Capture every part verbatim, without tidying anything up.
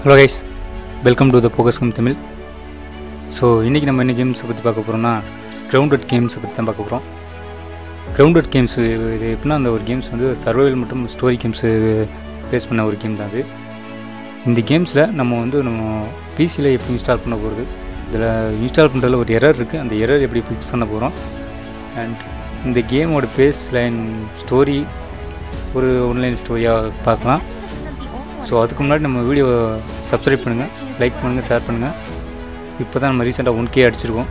Hello guys, welcome to the Focuscom Tamil. So இன்னைக்கு நம்ம என்ன கேம்ஸ் பற்றி பார்க்க போகிறோம்னா கிரவுண்டட் கேம்ஸ் பற்றி தான் பார்க்க போகிறோம். கிரவுண்டட் கேம்ஸ் இது எப்படின்னா அந்த ஒரு கேம்ஸ் வந்து சர்வைவல் மற்றும் ஸ்டோரி கேம்ஸு பேஸ் பண்ண ஒரு கேம் தான் அது. இந்த கேம்ஸில் நம்ம வந்து நம்ம பிசியில் எப்படி இன்ஸ்டால் பண்ண போகிறது, இதில் இன்ஸ்டால் பண்ணுறதுல ஒரு எரர் இருக்குது, அந்த எரர் எப்படி ஃபிக்ஸ் பண்ண போகிறோம். அண்ட் இந்த கேமோட பேஸ் லைன் ஸ்டோரி ஒரு ஆன்லைன் ஸ்டோரியாக பார்க்கலாம். ஸோ அதுக்கு முன்னாடி நம்ம வீடியோ சப்ஸ்கிரைப் பண்ணுங்கள், லைக் பண்ணுங்கள், ஷேர் பண்ணுங்கள். இப்போ தான் நம்ம ரீசெண்டாக ஒன் கே அடிச்சிருக்கோம்.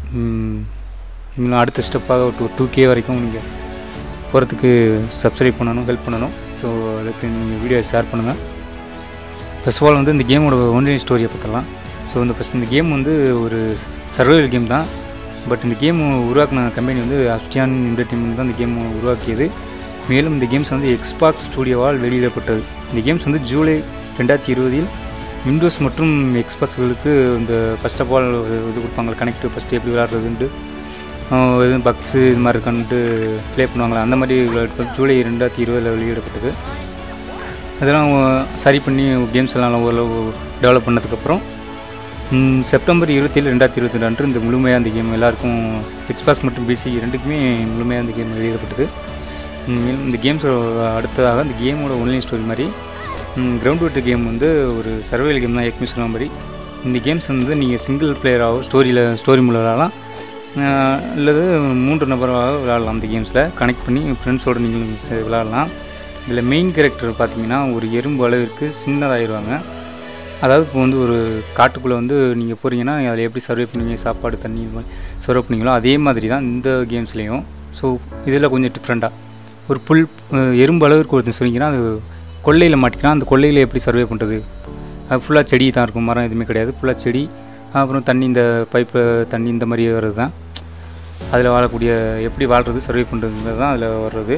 இன்னும் அடுத்த ஸ்டெப்பாக டூ டூ கே வரைக்கும் நீங்கள் போகிறதுக்கு சப்ஸ்கிரைப் பண்ணணும், ஹெல்ப் பண்ணணும். ஸோ அதுக்கு நீங்கள் வீடியோ ஷேர் பண்ணுங்கள். ஃபர்ஸ்ட் ஆஃப் ஆல் வந்து இந்த கேமோட ஆன்லைன் ஸ்டோரியை பார்த்துக்கலாம். ஸோ இந்த ஃபஸ்ட் இந்த கேம் வந்து ஒரு சர்வைவல் கேம் தான். பட் இந்த கேம் உருவாக்கின கம்பெனி வந்து அஸ்டியான் என்டர்டெயின்மெண்ட் தான் இந்த கேம் உருவாக்கியது. மேலும் இந்த கேம்ஸ் வந்து எக்ஸ்பாக்ஸ் ஸ்டூடியோவால் வெளியிடப்பட்டது. இந்த கேம்ஸ் வந்து ஜூலை ரெண்டாயிரத்தி இருபதில் விண்டோஸ் மற்றும் எக்ஸ்பாக்ஸ்களுக்கு இந்த ஃபஸ்ட் ஆஃப் ஆல் இது கொடுப்பாங்க, கனெக்ட் ஃபஸ்ட்டு எப்படி விளாட்றதுன்ட்டு எதுவும் பக்ஸு இது மாதிரி இருக்கான்ட்டு ப்ளே பண்ணுவாங்களா, அந்த மாதிரி ஜூலை ரெண்டாயிரத்தி இருபதில் வெளியிடப்பட்டது. அதெல்லாம் சரி பண்ணி கேம்ஸ் எல்லாம் ஓரளவு டெவலப் பண்ணதுக்கப்புறம் செப்டம்பர் இருபத்தி ஏழு ரெண்டாயிரத்தி இருபத்தி ரெண்டு அன்று இந்த முழுமையாக அந்த கேம் எல்லாருக்கும் எக்ஸ்பாக்ஸ் மற்றும் பிசி ரெண்டுக்குமே முழுமையாக அந்த கேம் வெளியிடப்பட்டது. மேலும் இந்த கேம்ஸ் அடுத்ததாக இந்த கேமோட ஆன்லைன் ஸ்டோரி மாதிரி கிரவுண்ட் கேம் வந்து ஒரு சர்வைவல் கேம் தான். ஏற்கனவே சொன்ன மாதிரி இந்த கேம்ஸ் வந்து நீங்கள் சிங்கிள் பிளேயராகவோ ஸ்டோரியில் ஸ்டோரி மூலம் விளாடலாம், அல்லது மூன்று நபராக விளாடலாம். அந்த கேம்ஸில் கனெக்ட் பண்ணி ஃப்ரெண்ட்ஸோடு நீங்கள் விளாடலாம். இதில் மெயின் கேரக்டர் பார்த்திங்கன்னா ஒரு எறும்பு அளவிற்கு சின்னதாகிடுவாங்க. அதாவது இப்போ வந்து ஒரு காட்டுக்குள்ளே வந்து நீங்கள் போகிறீங்கன்னா அதில் எப்படி சர்வை பண்ணுவீங்க, சாப்பாடு தண்ணி இது மாதிரி சர்வ் பண்ணிங்களோ அதே மாதிரி தான் இந்த கேம்ஸ்லேயும். ஸோ இதில் கொஞ்சம் டிஃப்ரெண்ட்டாக ஒரு புல் எறும்பு அளவிற்கு ஒருத்தர் சொன்னீங்கன்னா அது கொள்ளையில் மாட்டிக்கலாம். அந்த கொள்ளையில் எப்படி சர்வே பண்ணுறது, அது ஃபுல்லாக செடி தான் இருக்கும், மரம் எதுவுமே கிடையாது, ஃபுல்லாக செடி. அப்புறம் தண்ணி இந்த பைப்பில் தண்ணி இந்த மாதிரி வர்றது தான் அதில் வாழக்கூடிய எப்படி வாழ்கிறது சர்வே பண்ணுறதுங்கிறது தான் அதில் வர்றது.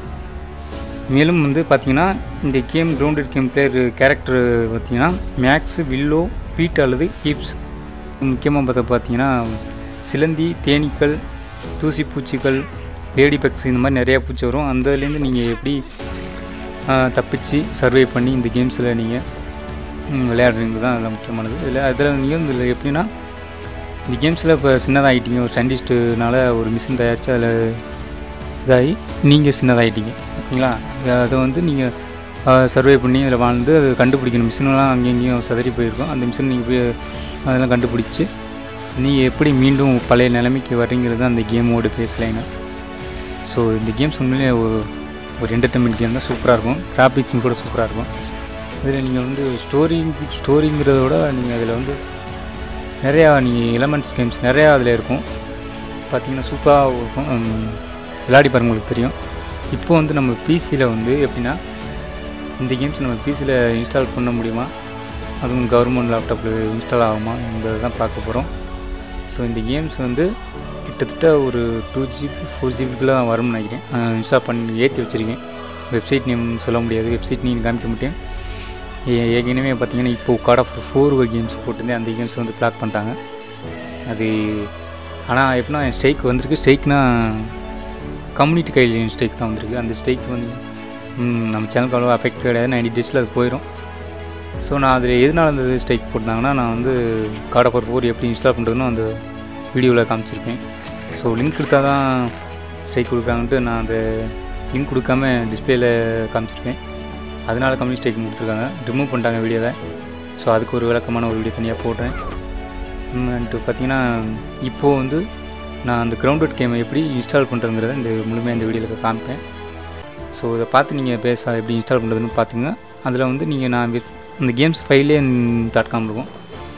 மேலும் வந்து பார்த்திங்கன்னா இந்த game Grounded game player character பார்த்திங்கன்னா மேக்ஸு, வில்லோ, பீட் அல்லது கீப்ஸ். முக்கியமாக பார்த்தா பார்த்திங்கன்னா சிலந்தி, தேனீக்கள், தூசி பூச்சிகள், லேடி பக்ஸ் இந்த மாதிரி நிறையா பூச்சி வரும். அந்த இதுலேருந்து நீங்கள் எப்படி தப்பிச்சு சர்வே பண்ணி இந்த கேம்ஸில் நீங்கள் விளையாடுறது தான் அதில் முக்கியமானது. இதில் அதில் நீங்கள் இதில் எப்படின்னா இந்த கேம்ஸில் இப்போ சின்னதாகிட்டீங்க, ஒரு சயின்டிஸ்ட்டுனால ஒரு மிஷின் தயாரித்து அதில் இதாகி நீங்கள் சின்னதாகிட்டீங்க, ஓகேங்களா. அதை வந்து நீங்கள் சர்வே பண்ணி அதில் வாழ்ந்து அதை கண்டுபிடிக்கணும். மிஷின்லாம் அங்கேயும் சதறி போயிருக்கும். அந்த மிஷின் நீங்கள் போய் அதெல்லாம் கண்டுபிடிச்சி நீங்கள் எப்படி மீண்டும் பழைய நிலைமைக்கு வர்றீங்கிறது தான் அந்த கேமோட ஃபேஸ் லைனு. ஸோ இந்த கேம்ஸ் உண்மையிலே ஒரு ஒரு என்டர்டெயின்மெண்ட் கேம் தான், சூப்பராக இருக்கும். கிராஃபிக்ஸும் கூட சூப்பராக இருக்கும். இதில் நீங்கள் வந்து ஸ்டோரி ஸ்டோரிங்கிறத விட நீங்கள் அதில் வந்து நிறையா நீங்கள் எலமெண்ட்ஸ் கேம்ஸ் நிறையா அதில் இருக்கும். பார்த்திங்கன்னா சூப்பராக இருக்கும், விளையாடி பாருங்க, உங்களுக்கு தெரியும். இப்போ வந்து நம்ம பிசியில் வந்து எப்படின்னா இந்த கேம்ஸ் நம்ம பிசியில் இன்ஸ்டால் பண்ண முடியுமா, அதுவும் கவர்மெண்ட் லேப்டாப்பில் இன்ஸ்டால் ஆகுமா என்பதை தான் பார்க்க போகிறோம். ஸோ இந்த கேம்ஸ் வந்து கிட்டத்தட்ட ஒரு டூ ஜிபி ஃபோர் ஜிபிக்குள்ளே தான் வரும்னு நினைக்கிறேன். இன்ஸ்டால் பண்ணி ஏற்றி வச்சுருக்கேன். வெப்சைட் நேம் சொல்ல முடியாது, வெப்சைட் நீங்கள் காமிக்க மாட்டேன். ஏற்கனவே பார்த்தீங்கன்னா இப்போது கார்ட் ஆஃப் ஃபோர் ஒரு கேம்ஸ் போட்டிருந்தேன், அந்த கேம்ஸ் வந்து பிளாக் பண்ணிட்டாங்க. அது ஆனால் எப்படின்னா ஸ்ட்ரைக் வந்திருக்கு. ஸ்ட்ரைக்னா கம்யூனிட்டி கையில் ஸ்ட்ரைக் தான் வந்திருக்கு. அந்த ஸ்ட்ரைக் வந்து நம்ம சேனலுக்கு அவ்வளோ அஃபெக்ட் கிடையாது, நைன்டி டேஸில் அது போயிடும். ஸோ நான் அதில் எதனால் அந்த ஸ்ட்ரைக் போட்டாங்கன்னா நான் வந்து கார்ட் ஆஃப் ஃபோர் எப்படி இன்ஸ்டால் பண்ணுறதுன்னு அந்த வீடியோவில் காமிச்சிருக்கேன். ஸோ லிங்க் கொடுத்தா தான் ஸ்ட்ரைக் கொடுக்குறாங்கன்ட்டு நான் அந்த லிங்க் கொடுக்காம டிஸ்பிளேயில் காமிச்சிருக்கேன். அதனால் கம்யூனிட்டி ஸ்ட்ரைக் கொடுத்துருக்காங்க, ரிமூவ் பண்ணிட்டாங்க வீடியோவை. ஸோ அதுக்கு ஒரு விளக்கமான ஒரு வீடியோ தனியாக போடுறேன். அண்ட்டு பார்த்திங்கன்னா இப்போது வந்து நான் அந்த கிரவுண்டட் கேமை எப்படி இன்ஸ்டால் பண்ணுறதுங்கிறத இந்த முழுமையாக இந்த வீடியோவில் காமிப்பேன். ஸோ இதை பார்த்து நீங்கள் பேச எப்படி இன்ஸ்டால் பண்ணுறதுன்னு பார்த்துங்க. அதில் வந்து நீங்கள் நான் இந்த கேம்ஸ் ஃபைலே டாட் காம் இருக்கும்,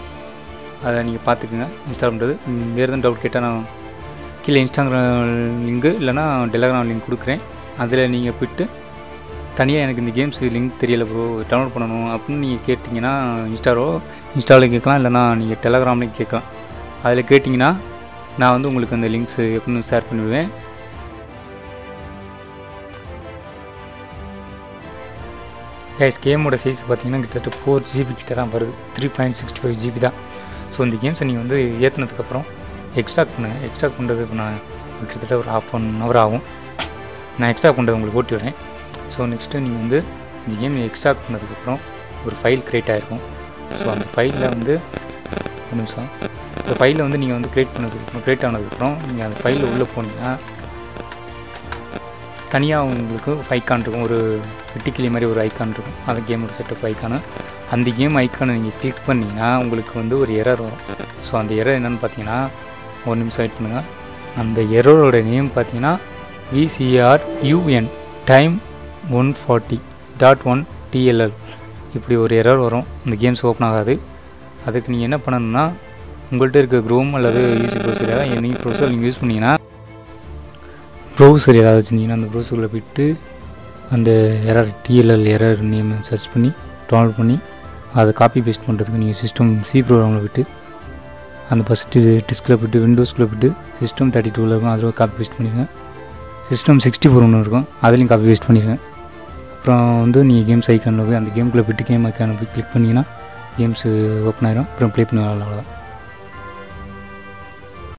அதை நீங்கள் பார்த்துக்குங்க இன்ஸ்டால் பண்ணுறது. வேறு எதுவும் டவுட் கேட்டால் நான் கீழே இன்ஸ்டாகிராம் லிங்க்கு இல்லைனா டெலகிராம் லிங்க் கொடுக்குறேன். அதில் நீங்கள் போய்ட்டு தனியாக எனக்கு இந்த கேம்ஸ் லிங்க் தெரியலை ப்ரோ, டவுன்லோட் பண்ணணும் அப்படின்னு நீங்கள் கேட்டிங்கன்னா இன்ஸ்டாரோ இன்ஸ்டாவில் கேட்கலாம், இல்லைனா நீங்கள் டெலகிராம்லேயும் கேட்கலாம். அதில் கேட்டிங்கன்னா நான் வந்து உங்களுக்கு அந்த லிங்க்ஸ் எப்படின்னு ஷேர் பண்ணிவிடுவேன். கைஸ் கேமோட சைஸ் பார்த்திங்கன்னா கிட்டத்தட்ட ஃபோர் ஜிபி கிட்ட தான் வருது, three point sixty five GB தான். ஸோ இந்த கேம்ஸை நீங்கள் வந்து ஏற்றினதுக்கப்புறம் எக்ஸ்ட்ராக்ட் பண்ணுங்கள். எக்ஸ்ட்ராக்ட் பண்ணுறது இப்போ நான் கிட்டத்தட்ட ஒரு ஹாஃப் ஒன் ஹவர் ஆகும். நான் எக்ஸ்ட்ராக்ட் பண்ணுறது உங்களுக்கு ஓட்டி விடுறேன். ஸோ நெக்ஸ்ட்டு நீங்கள் வந்து இந்த கேம் எக்ஸ்ட்ராக்ட் பண்ணதுக்கப்புறம் ஒரு ஃபைல் க்ரியேட் ஆகிருக்கும். ஸோ அந்த ஃபைலில் வந்து ஒரு நிமிஷம் இந்த ஃபைலில் வந்து நீங்கள் வந்து க்ரியேட் பண்ணதுக்கப்புறம் க்ரியேட் ஆனதுக்கப்புறம் நீங்கள் அந்த ஃபைலில் உள்ளே போனீங்கன்னா தனியாக உங்களுக்கு ஐக்கான் இருக்கும், ஒரு வெட்டிக்கிளி மாதிரி ஒரு ஐக்கான் இருக்கும், அந்த கேமோட செட்டப் ஐக்கானு. அந்த கேம் ஐக்கானை நீங்கள் கிளிக் பண்ணிங்கன்னா உங்களுக்கு வந்து ஒரு எரர் வரும். ஸோ அந்த எரர் என்னென்னு பார்த்தீங்கன்னா, ஒரு நிமிஷம் வெயிட் பண்ணுங்கள். அந்த எரரோட நேம் பார்த்தீங்கன்னா VCRUN time one forty dot one DLL. இப்படி ஒரு எரர் வரும், இந்த கேம்ஸ் ஓப்பன் ஆகாது. அதுக்கு நீங்கள் என்ன பண்ணணும்னா, உங்கள்கிட்ட இருக்க க்ரோம் அல்லது ஈஸி ப்ரௌசர் ஏதாவது எனி ப்ரௌசர் நீங்கள் யூஸ் பண்ணிங்கன்னா, ப்ரௌசர் ஏதாவது வச்சுருந்தீங்கன்னா அந்த ப்ரௌசரில் போய்ட்டு அந்த error DLL error name search பண்ணி டவுன்லோட் பண்ணி அதை காப்பி பேஸ்ட் பண்ணுறதுக்கு நீங்கள் சிஸ்டம் சி ப்ரோக்ராமில் போய்ட்டு அந்த ஃபஸ்ட்டு டிஸ்கில் போய்ட்டு விண்டோஸ்குள்ளே போய்ட்டு சிஸ்டம் தேர்ட்டி டூவில் இருக்கும், அதில் காப்பி பேஸ்ட் பண்ணிடுங்க. சிஸ்டம் சிக்ஸ்டி ஃபோர் ஒன்று இருக்கும், அதுலேயும் காப்பி பேஸ்ட் பண்ணிடுங்க. அப்புறம் வந்து நீங்கள் கேம்ஸ் ஐக்கானில் போய் அந்த கேமுக்குள்ளே போய்ட்டு கேம் ஐக்கானில் போய் கிளிக் பண்ணிங்கன்னா கேம்ஸு ஓப்பன் ஆகிடும். அப்புறம் ப்ளே பண்ணி விளாட்லாம்.